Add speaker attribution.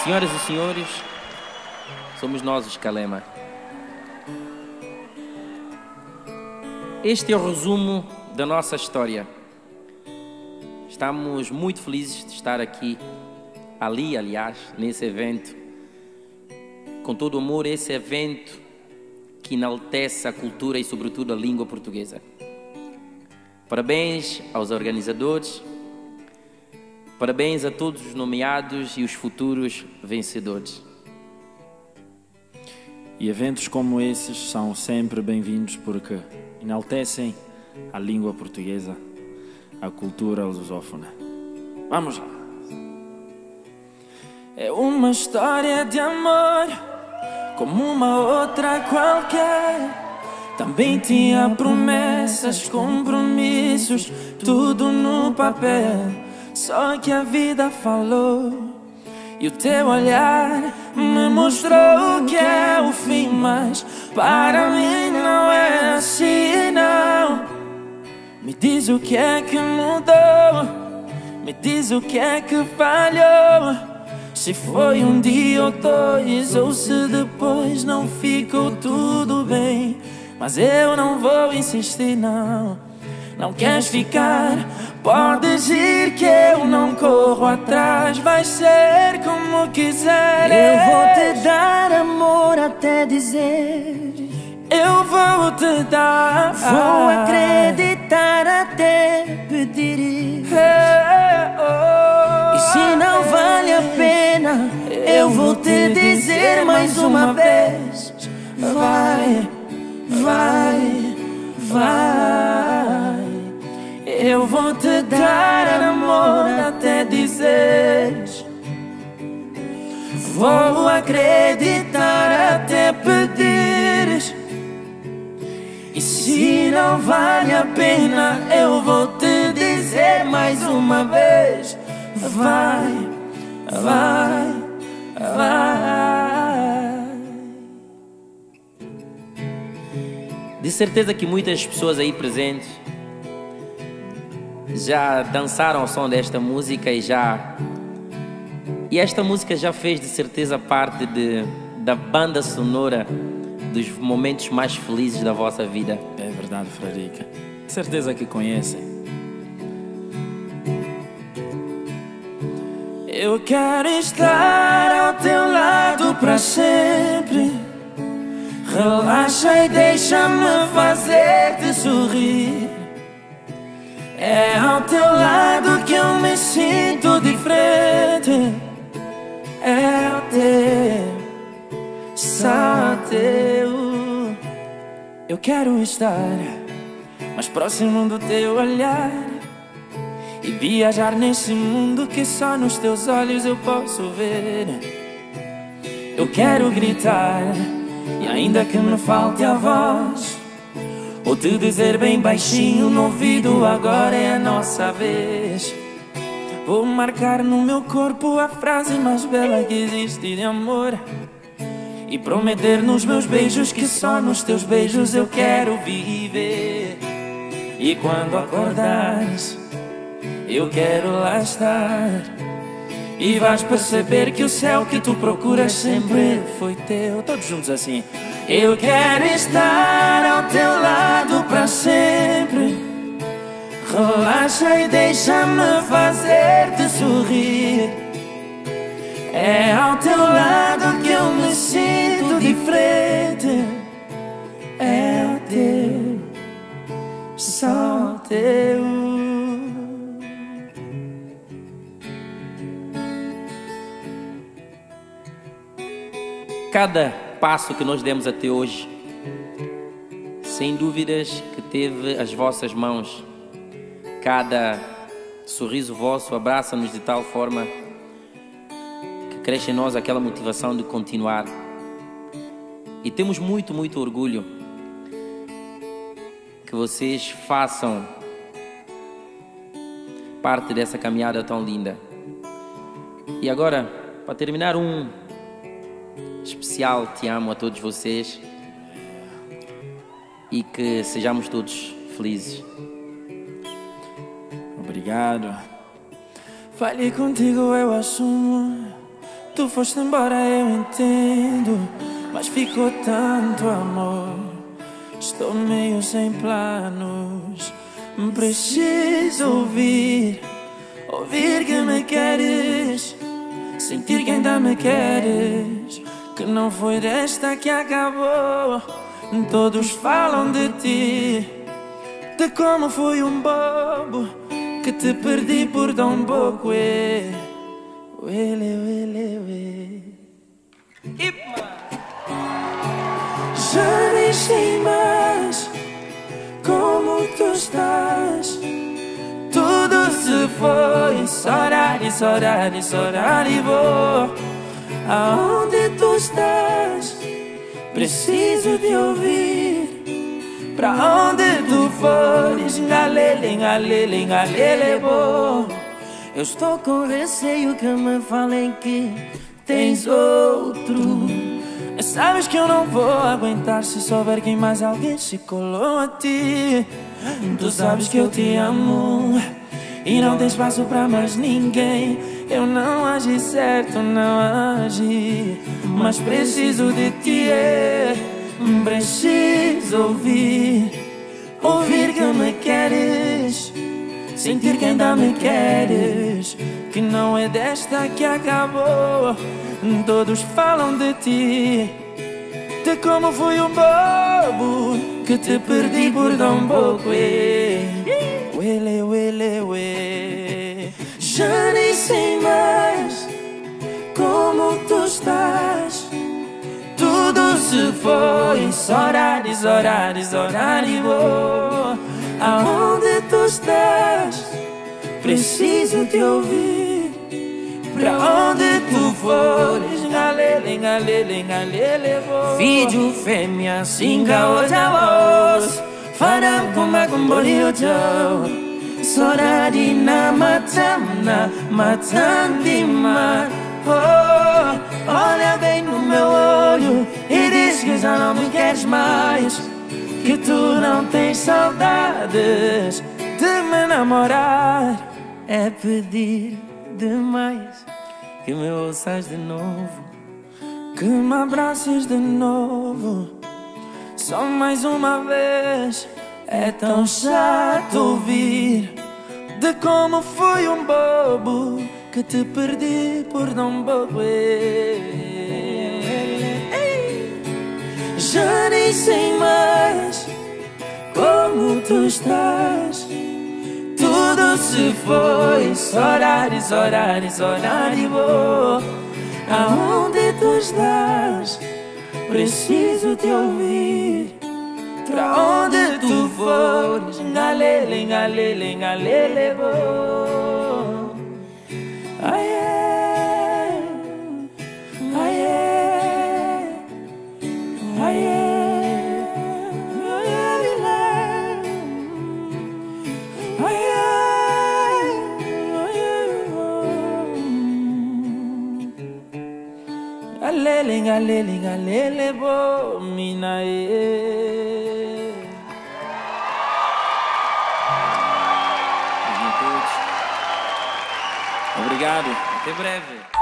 Speaker 1: Senhoras e senhores, somos nós os Calema. Este é o resumo da nossa história. Estamos muito felizes de estar aqui, aliás, nesse evento, com todo o amor, esse evento que enaltece a cultura e, sobretudo, a língua portuguesa. Parabéns aos organizadores, parabéns a todos os nomeados e os futuros vencedores.
Speaker 2: E eventos como esses são sempre bem-vindos porque enaltecem a língua portuguesa, a cultura lusófona. Vamos lá! É uma história de amor, como uma outra qualquer. Também tinha promessas, compromissos, tudo no papel. Só que a vida falou e o teu olhar me mostrou que é o fim, mas para mim não é assim, não. Me diz o que é que mudou, me diz o que é que falhou. Se foi um dia ou dois, ou se depois não ficou tudo bem. Mas eu não vou insistir, não. Não queres ficar? Podes ir que eu não corro atrás. Vai ser como quiseres.
Speaker 3: Eu vou te dar amor até dizer.
Speaker 1: Eu vou te dar.
Speaker 3: Vou acreditar até pedir. E se não vale a pena, eu vou te dizer mais uma vez. Vai, vai, vai. Eu vou te dar amor até dizeres. Vou acreditar até pedires. E se não vale a pena, eu vou te dizer mais uma vez. Vai, vai, vai.
Speaker 1: De certeza que muitas pessoas aí presentes já dançaram ao som desta música e esta música já fez de certeza parte da banda sonora dos momentos mais felizes da vossa vida.
Speaker 2: É verdade, Frarica. Certeza que conhecem.
Speaker 3: Eu quero estar ao teu lado para sempre. Relaxa e deixa-me fazer-te sorrir. É ao teu lado que eu me sinto diferente. É ao teu, só teu. Eu quero estar mais próximo do teu olhar e viajar nesse mundo que só nos teus olhos eu posso ver. Eu quero gritar e ainda que me falte a voz, ou te dizer bem baixinho no ouvido, agora é a nossa vez. Vou marcar no meu corpo a frase mais bela que existe de amor e prometer nos meus beijos que só nos teus beijos eu quero viver. E quando acordares, eu quero lá estar. E vais perceber que o céu que tu procuras sempre foi teu. Todos juntos assim. Eu quero estar ao teu lado para sempre. Relaxa e deixa-me fazer-te sorrir. É ao teu lado que eu me sinto diferente. É ao teu, só ao teu.
Speaker 1: Cada passo que nós demos até hoje, sem dúvidas que teve as vossas mãos. Cada sorriso vosso abraça-nos de tal forma que cresce em nós aquela motivação de continuar. E temos muito, muito orgulho que vocês façam parte dessa caminhada tão linda. E agora, para terminar, especial te amo a todos vocês e que sejamos todos felizes.
Speaker 3: Obrigado. Falei contigo, eu assumo Tu foste embora, eu entendo, mas ficou tanto amor. Estou meio sem planos. Preciso ouvir que me queres, sentir que ainda me queres, que não foi desta que acabou. Todos falam de ti, de como fui um bobo, que te perdi por tão pouco. Já nem sei mais como tu estás. Tudo se foi, chorar e vou. Aonde tu estás? Preciso de ouvir. Pra onde tu fores, ngalele, vou. Eu estou com receio que me falem que tens outro. Sabes que eu não vou aguentar se souber que mais alguém se colou a ti. Tu sabes que eu te amo e não tem espaço pra mais ninguém. Eu não agi certo, não agi, mas preciso de ti. Preciso ouvir que me queres, sentir que ainda me queres, que não é desta que acabou. Todos falam de ti, de como fui um bobo, que te perdi por tão pouco. Já nem sei mais como tu estás. Tudo se foi, chorar e vou. Aonde tu estás? Preciso te ouvir. Pra onde tu fores, ngalele, vou. Filho, fêmea, singa, oja, voz. Faram kumbolinho, tchau. Sorari na matandima. Oh, olha bem no meu olho e diz que já não me queres mais, que tu não tens saudades de me namorar. É pedir demais que me ouças de novo, que me abraces de novo, só mais uma vez. É tão chato ouvir de como fui um bobo, que te perdi por tão pouco. Já nem sei mais como tu estás. Tudo se foi, chorar e vou. Aonde tu estás? Preciso te ouvir. Pra onde tu fores, ngalele, vou. Aie, aie, aie, ngalele, vou, mina.
Speaker 1: Obrigado, até breve.